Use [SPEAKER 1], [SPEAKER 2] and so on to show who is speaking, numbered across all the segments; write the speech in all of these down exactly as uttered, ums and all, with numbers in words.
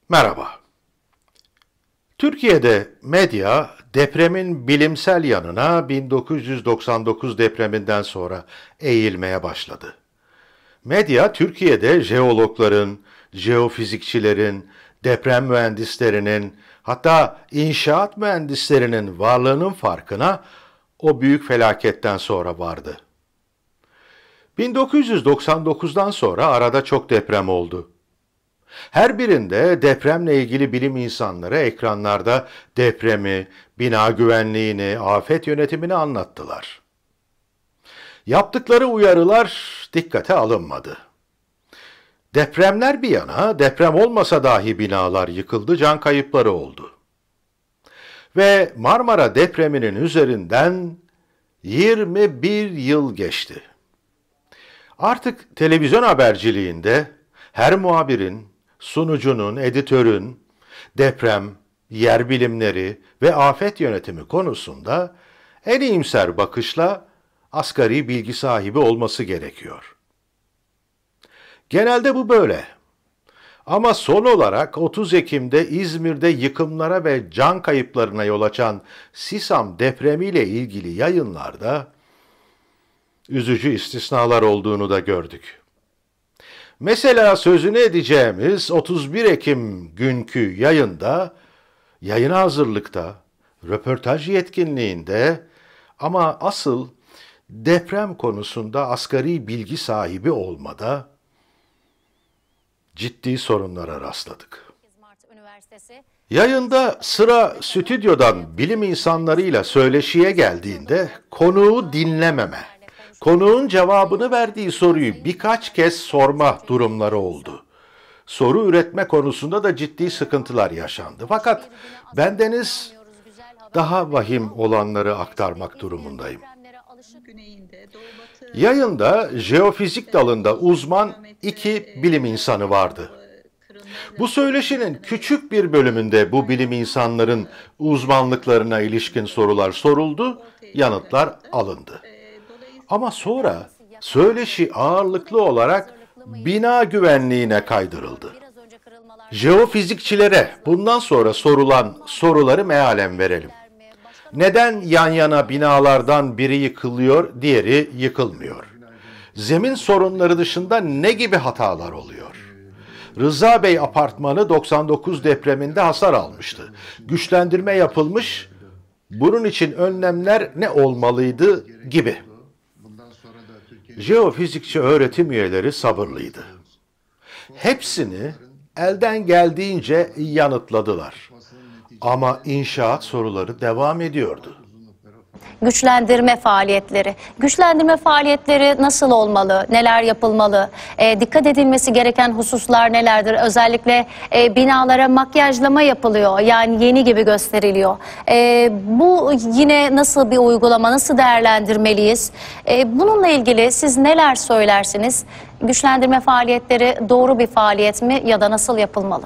[SPEAKER 1] Merhaba. Türkiye'de medya depremin bilimsel yanına bin dokuz yüz doksan dokuz depreminden sonra eğilmeye başladı. Medya Türkiye'de jeologların, jeofizikçilerin, deprem mühendislerinin, hatta inşaat mühendislerinin varlığının farkına o büyük felaketten sonra vardı. bin dokuz yüz doksan dokuzdan sonra arada çok deprem oldu. Her birinde depremle ilgili bilim insanları ekranlarda depremi, bina güvenliğini, afet yönetimini anlattılar. Yaptıkları uyarılar dikkate alınmadı. Depremler bir yana, deprem olmasa dahi binalar yıkıldı, can kayıpları oldu. Ve Marmara depreminin üzerinden yirmi bir yıl geçti. Artık televizyon haberciliğinde her muhabirin, sunucunun, editörün deprem, yer bilimleri ve afet yönetimi konusunda en iyimser bakışla asgari bilgi sahibi olması gerekiyor. Genelde bu böyle. Ama son olarak otuz Ekim'de İzmir'de yıkımlara ve can kayıplarına yol açan Sisam depremiyle ilgili yayınlarda üzücü istisnalar olduğunu da gördük. Mesela sözünü edeceğimiz otuz bir Ekim günkü yayında, yayına hazırlıkta, röportaj yetkinliğinde ama asıl deprem konusunda asgari bilgi sahibi olmada ciddi sorunlara rastladık. Yayında sıra stüdyodan bilim insanlarıyla söyleşiye geldiğinde konuğu dinlememe, konuğun cevabını verdiği soruyu birkaç kez sorma durumları oldu. Soru üretme konusunda da ciddi sıkıntılar yaşandı. Fakat bendeniz daha vahim olanları aktarmak durumundayım. Yayında jeofizik dalında uzman iki bilim insanı vardı. Bu söyleşinin küçük bir bölümünde bu bilim insanların uzmanlıklarına ilişkin sorular soruldu, yanıtlar alındı. Ama sonra söyleşi ağırlıklı olarak bina güvenliğine kaydırıldı. Jeofizikçilere bundan sonra sorulan soruları mealen verelim. Neden yan yana binalardan biri yıkılıyor, diğeri yıkılmıyor? Zemin sorunları dışında ne gibi hatalar oluyor? Rıza Bey apartmanı doksan dokuz depreminde hasar almıştı. Güçlendirme yapılmış, bunun için önlemler ne olmalıydı gibi. Jeofizikçi öğretim üyeleri sabırlıydı. Hepsini elden geldiğince yanıtladılar. Ama inşaat soruları devam ediyordu.
[SPEAKER 2] Güçlendirme faaliyetleri. Güçlendirme faaliyetleri nasıl olmalı? Neler yapılmalı? E, dikkat edilmesi gereken hususlar nelerdir? Özellikle e, binalara makyajlama yapılıyor. Yani yeni gibi gösteriliyor. E, bu yine nasıl bir uygulama? Nasıl değerlendirmeliyiz? E, bununla ilgili siz neler söylersiniz? Güçlendirme faaliyetleri doğru bir faaliyet mi ya da nasıl yapılmalı?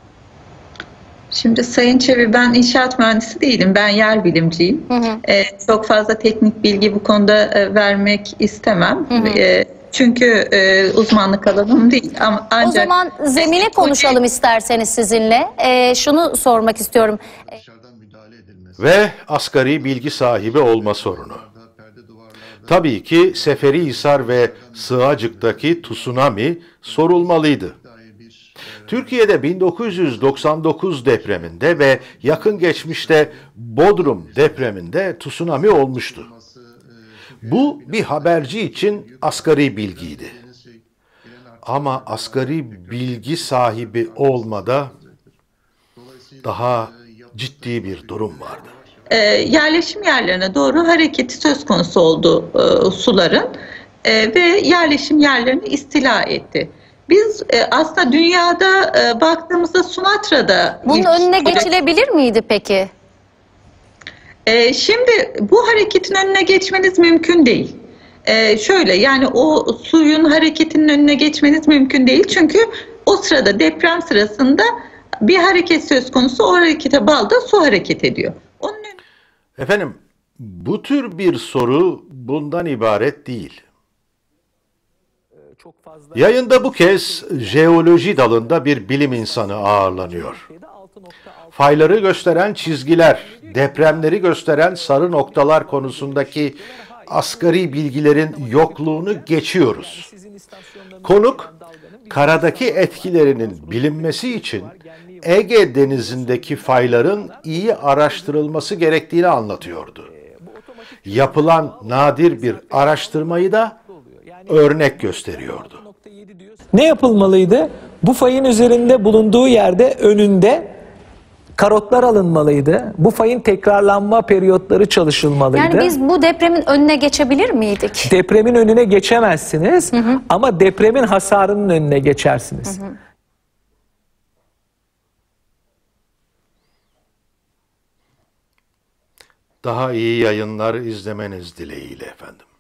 [SPEAKER 3] Şimdi Sayın Çevi, ben inşaat mühendisi değilim, ben yer bilimciyim. Hı hı. Ee, çok fazla teknik bilgi bu konuda e, vermek istemem. Hı hı. E, çünkü e, uzmanlık alanım değil. Ama ancak...
[SPEAKER 2] O zaman zemini konuşalım isterseniz sizinle. E, şunu sormak istiyorum.
[SPEAKER 1] Ve asgari bilgi sahibi olma sorunu. Tabii ki Seferihisar ve Sığacık'taki tsunami sorulmalıydı. Türkiye'de bin dokuz yüz doksan dokuz depreminde ve yakın geçmişte Bodrum depreminde tsunami olmuştu. Bu bir haberci için asgari bilgiydi. Ama asgari bilgi sahibi olmada daha ciddi bir durum vardı.
[SPEAKER 3] E, yerleşim yerlerine doğru hareketi söz konusu oldu e, suların e, ve yerleşim yerlerini istila etti. Biz e, aslında dünyada e, baktığımızda Sumatra'da...
[SPEAKER 2] Bunun önüne geçilebilir miydi peki?
[SPEAKER 3] E, şimdi bu hareketin önüne geçmeniz mümkün değil. E, şöyle yani o suyun hareketinin önüne geçmeniz mümkün değil. Çünkü o sırada deprem sırasında bir hareket söz konusu, o harekete bağlı da su hareket ediyor. Onun önüne...
[SPEAKER 1] Efendim, bu tür bir soru bundan ibaret değil.
[SPEAKER 4] çok fazla.
[SPEAKER 1] Yayında bu kez jeoloji dalında bir bilim insanı ağırlanıyor. Fayları gösteren çizgiler, depremleri gösteren sarı noktalar konusundaki asgari bilgilerin yokluğunu geçiyoruz. Konuk, karadaki etkilerinin bilinmesi için Ege Denizi'ndeki fayların iyi araştırılması gerektiğini anlatıyordu. Yapılan nadir bir araştırmayı da örnek gösteriyordu.
[SPEAKER 4] Ne yapılmalıydı? Bu fayın üzerinde bulunduğu yerde önünde karotlar alınmalıydı. Bu fayın tekrarlanma periyotları çalışılmalıydı.
[SPEAKER 2] Yani biz bu depremin önüne geçebilir miydik?
[SPEAKER 4] Depremin önüne geçemezsiniz, hı hı, ama depremin hasarının önüne geçersiniz. Hı hı.
[SPEAKER 1] Daha iyi yayınlar izlemeniz dileğiyle efendim.